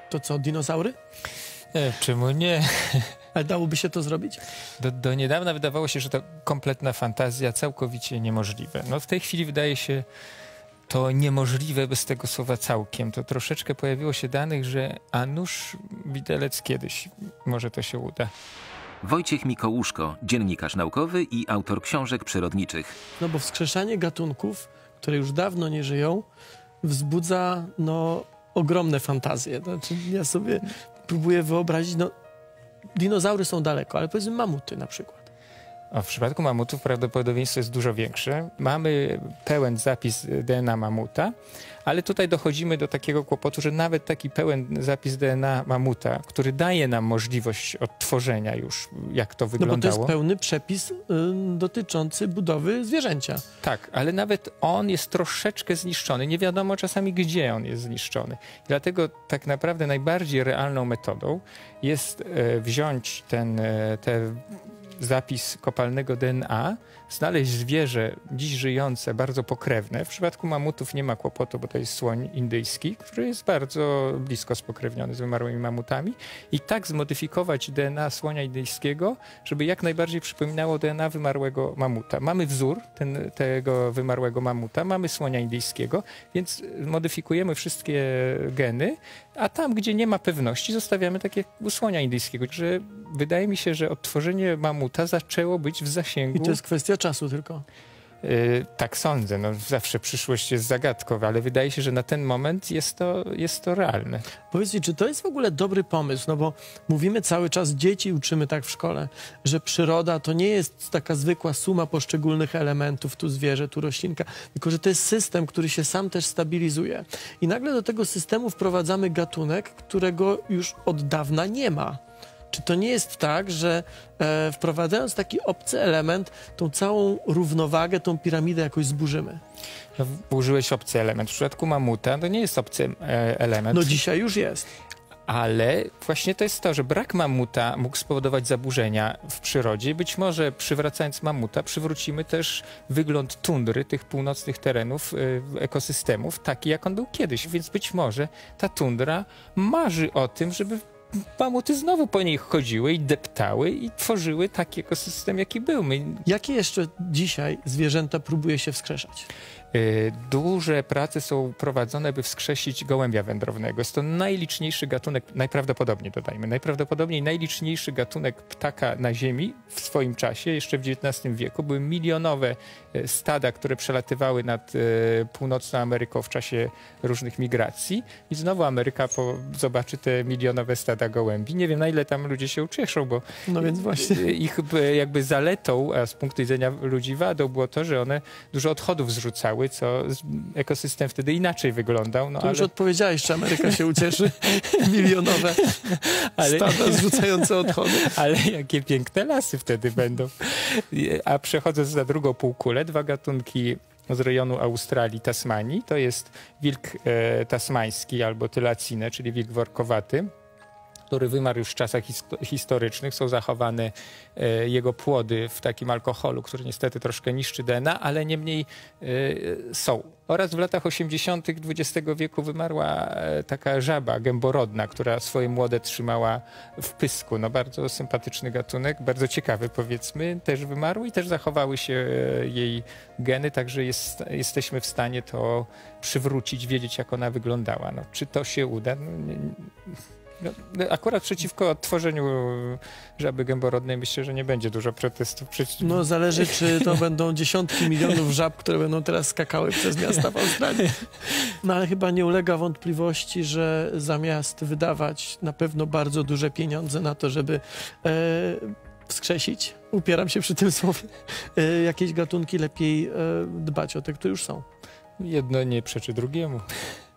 To co, dinozaury? Czemu nie? Ale dałoby się to zrobić? Do niedawna wydawało się, że to kompletna fantazja, całkowicie niemożliwe. No w tej chwili wydaje się to niemożliwe bez tego słowa całkiem. To troszeczkę pojawiło się danych, że a nuż widelec kiedyś może to się uda. Wojciech Mikołuszko, dziennikarz naukowy i autor książek przyrodniczych. No bo wskrzeszanie gatunków, które już dawno nie żyją, wzbudza ogromne fantazje. Znaczy, ja sobie próbuję wyobrazić, dinozaury są daleko, ale powiedzmy mamuty na przykład. W przypadku mamutów prawdopodobieństwo jest dużo większe. Mamy pełen zapis DNA mamuta, ale tutaj dochodzimy do takiego kłopotu, że nawet taki pełen zapis DNA mamuta, który daje nam możliwość odtworzenia już, jak to wyglądało. No bo to jest pełny przepis dotyczący budowy zwierzęcia. Tak, ale nawet on jest troszeczkę zniszczony. Nie wiadomo czasami, gdzie on jest zniszczony. Dlatego tak naprawdę najbardziej realną metodą jest wziąć te zapis kopalnego DNA, znaleźć zwierzę dziś żyjące, bardzo pokrewne. W przypadku mamutów nie ma kłopotu, bo to jest słoń indyjski, który jest bardzo blisko spokrewniony z wymarłymi mamutami i tak zmodyfikować DNA słonia indyjskiego, żeby jak najbardziej przypominało DNA wymarłego mamuta. Mamy wzór tego wymarłego mamuta, mamy słonia indyjskiego, więc modyfikujemy wszystkie geny, a tam, gdzie nie ma pewności, zostawiamy takie u słonia indyjskiego. Że wydaje mi się, że odtworzenie mamuta zaczęło być w zasięgu. I to jest kwestia czasu tylko. Tak sądzę. Zawsze przyszłość jest zagadką, ale wydaje się, że na ten moment jest to realne. Powiedz mi, czy to jest w ogóle dobry pomysł? No bo mówimy cały czas, dzieci uczymy tak w szkole, że przyroda to nie jest taka zwykła suma poszczególnych elementów, tu zwierzę, tu roślinka, tylko że to jest system, który się sam też stabilizuje. I nagle do tego systemu wprowadzamy gatunek, którego już od dawna nie ma. Czy to nie jest tak, że wprowadzając taki obcy element, tą całą równowagę, tą piramidę jakoś zburzymy? Użyłeś obcy element. W przypadku mamuta to nie jest obcy element. No dzisiaj już jest. Ale właśnie to jest to, że brak mamuta mógł spowodować zaburzenia w przyrodzie. Być może przywracając mamuta przywrócimy też wygląd tundry, tych północnych terenów, ekosystemów, taki jak on był kiedyś. Więc być może ta tundra marzy o tym, żeby mamuty znowu po niej chodziły i deptały i tworzyły taki ekosystem, jaki był. Jakie jeszcze dzisiaj zwierzęta próbuje się wskrzeszać? Duże prace są prowadzone, by wskrzesić gołębia wędrownego. Jest to najliczniejszy gatunek, najprawdopodobniej dodajmy, najprawdopodobniej najliczniejszy gatunek ptaka na Ziemi w swoim czasie, jeszcze w XIX wieku. Były milionowe stada, które przelatywały nad północną Ameryką w czasie różnych migracji i znowu Ameryka zobaczy te milionowe stada gołębi. Nie wiem, na ile tam ludzie się ucieszą, bo no więc właśnie. Ich jakby zaletą, a z punktu widzenia ludzi wadą było to, że one dużo odchodów zrzucały, co ekosystem wtedy inaczej wyglądał. No, to już odpowiedziałeś, czy Ameryka się ucieszy. Milionowe stada zrzucające odchody. Ale jakie piękne lasy wtedy będą. A przechodząc na drugą półkulę, dwa gatunki z rejonu Australii, Tasmanii. To jest wilk tasmański albo tylacine, czyli wilk workowaty, który wymarł już w czasach historycznych. Są zachowane jego płody w takim alkoholu, który niestety troszkę niszczy DNA, ale niemniej są. Oraz w latach 80. XX wieku wymarła taka żaba gęborodna, która swoje młode trzymała w pysku. No bardzo sympatyczny gatunek, bardzo ciekawy powiedzmy. Też wymarł i też zachowały się jej geny, także jesteśmy w stanie to przywrócić, wiedzieć jak ona wyglądała. No, czy to się uda? Akurat przeciwko odtworzeniu żaby gęborodnej myślę, że nie będzie dużo protestów. No zależy, czy to będą dziesiątki milionów żab, które będą teraz skakały przez miasta w Australii. No ale chyba nie ulega wątpliwości, że zamiast wydawać na pewno bardzo duże pieniądze na to, żeby wskrzesić, upieram się przy tym słowie, jakieś gatunki, lepiej dbać o te, które już są. Jedno nie przeczy drugiemu.